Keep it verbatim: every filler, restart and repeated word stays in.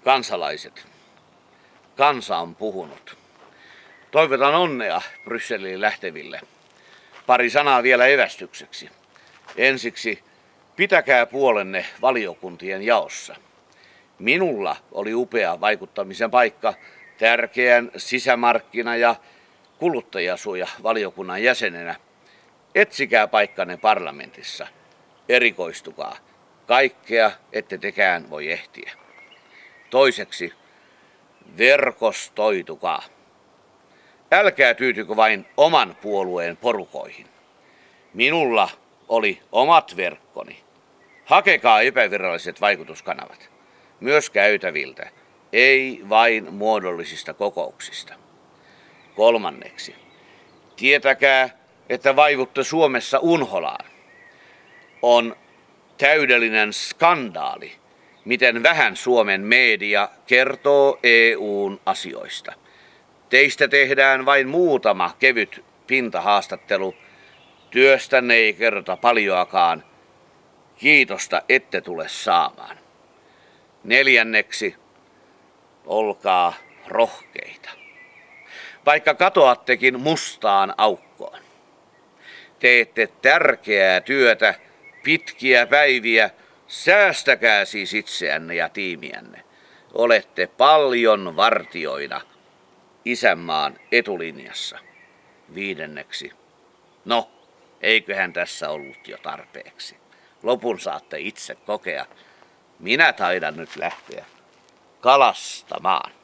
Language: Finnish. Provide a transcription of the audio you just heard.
Kansalaiset, kansa on puhunut. Toivotan onnea Brysseliin lähteville. Pari sanaa vielä evästykseksi. Ensiksi, pitäkää puolenne valiokuntien jaossa. Minulla oli upea vaikuttamisen paikka tärkeän sisämarkkina- ja kuluttajasuoja-valiokunnan jäsenenä. Etsikää paikkanne parlamentissa. Erikoistukaa. Kaikkea ette tekään voi ehtiä. Toiseksi, verkostoitukaa. Älkää tyytykö vain oman puolueen porukoihin. Minulla oli omat verkkoni. Hakekaa epäviralliset vaikutuskanavat. Myös käytäviltä, ei vain muodollisista kokouksista. Kolmanneksi, tietäkää, että vaivutte Suomessa unholaan. On täydellinen skandaali, miten vähän Suomen media kertoo E U:n asioista. Teistä tehdään vain muutama kevyt pintahaastattelu. Työstänne ei kerrota paljoakaan. Kiitosta ette tule saamaan. Neljänneksi, olkaa rohkeita. Vaikka katoattekin mustaan aukkoon. Teette tärkeää työtä, pitkiä päiviä, säästäkää siis itseänne ja tiimiänne. Olette paljon vartioina isänmaan etulinjassa. Viidenneksi, no, eiköhän tässä ollut jo tarpeeksi. Lopun saatte itse kokea. Minä taidan nyt lähteä kalastamaan.